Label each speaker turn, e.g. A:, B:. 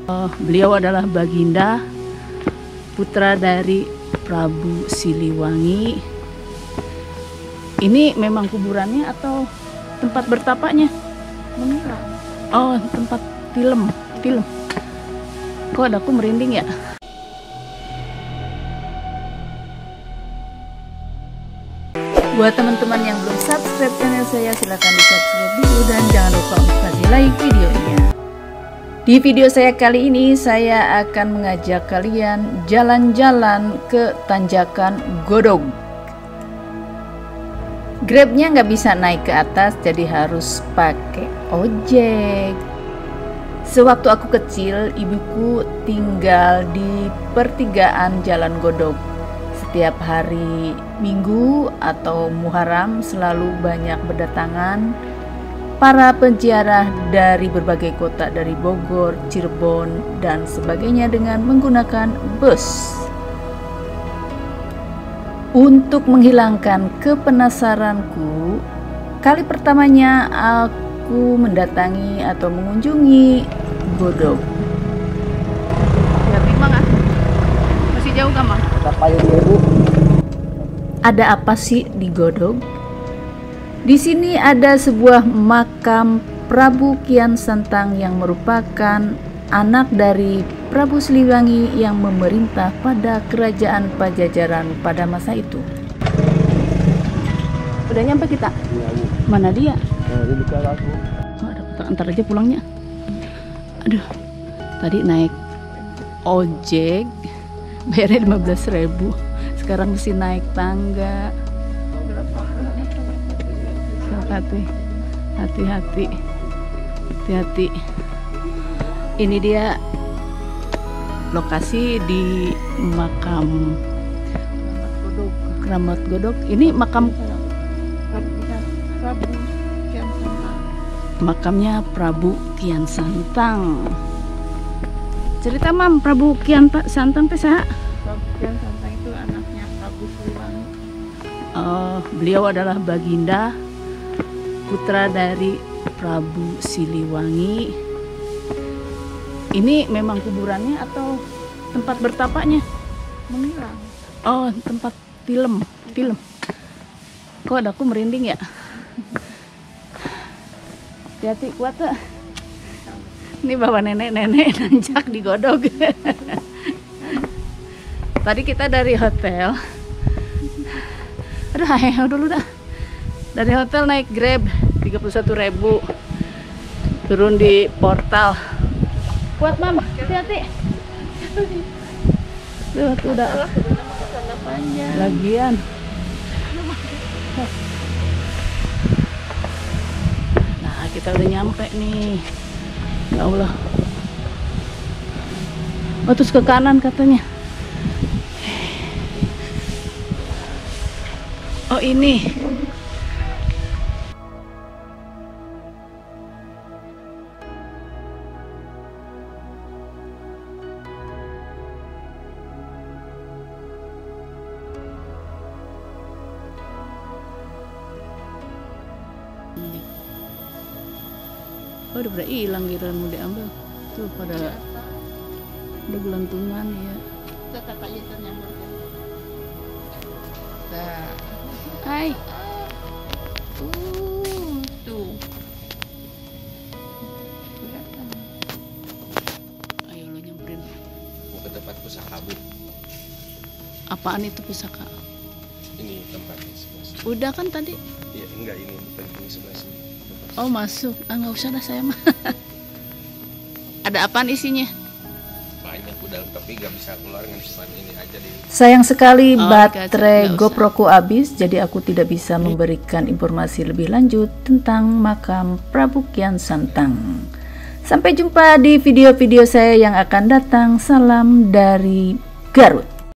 A: Beliau adalah Baginda, putra dari Prabu Siliwangi. Ini memang kuburannya atau tempat bertapaknya? Oh, tempat film. Kok ada aku merinding ya? Buat teman-teman yang belum subscribe channel saya, silahkan di subscribe dulu dan jangan lupa untuk kasih like videonya. Di video saya kali ini, saya akan mengajak kalian jalan-jalan ke Tanjakan Godog. Grabnya nggak bisa naik ke atas, jadi harus pakai ojek. Sewaktu aku kecil, ibuku tinggal di pertigaan Jalan Godog. Setiap hari Minggu atau Muharram selalu banyak berdatangan para penziarah dari berbagai kota, dari Bogor, Cirebon, dan sebagainya dengan menggunakan bus. Untuk menghilangkan kepenasaranku, kali pertamanya aku mendatangi atau mengunjungi Godog. Ya, memang masih jauh kan, Mah? Ada apa sih di Godog? Di sini ada sebuah makam Prabu Kian Santang yang merupakan anak dari Prabu Siliwangi yang memerintah pada kerajaan Pajajaran pada masa itu. Udah nyampe kita? Mana dia? Oh, ada antar aja pulangnya. Aduh, tadi naik ojek bayarnya 15.000. Sekarang mesti naik tangga. Hati-hati. Ini dia lokasi di makam Keramat Godog. Ini makamnya Prabu Kian Santang. Cerita, Mam, Prabu Kian Santang teh saha?
B: Prabu Kian Santang itu anaknya Prabu Siliwangi.
A: Beliau adalah Baginda, putra dari Prabu Siliwangi. Ini memang kuburannya atau tempat bertapaknya?
B: Menghilang.
A: Oh, tempat film. Kok ada aku merinding ya? Hati-hati, kuat tuh. Ini bawa nenek-nenek nanjak di Godog. Tadi kita dari hotel. Aduh, ayo dulu dah. Dari hotel naik Grab 31.000. Turun di portal. Kuat, Mam, hati-hati. Tuh udah lagian. Nah, kita udah nyampe nih. Ya Allah. Oh, terus ke kanan katanya. Oh, ini. Oh, udah pada hilang gitu, mau diambil tuh pada udah gelantungan ya.
B: Kita kakaknya ternyambar.
A: Hai.
B: Tuh.
A: Ayo lo nyamperin.
C: Mau ke tempat pusaka, Bu.
A: Apaan itu pusaka?
C: Ini tempatnya sebelah sini.
A: Udah kan tadi?
C: Iya, enggak, ini bukan ini sebelah sini.
A: Oh, masuk. Nggak usah dah saya mah. Ada apaan isinya?
C: Banyak udah, tapi nggak bisa keluar dengan cuma ini aja di.
A: Sayang sekali baterai GoPro-ku habis, jadi aku tidak bisa memberikan informasi lebih lanjut tentang makam Prabu Kian Santang. Sampai jumpa di video-video saya yang akan datang. Salam dari Garut.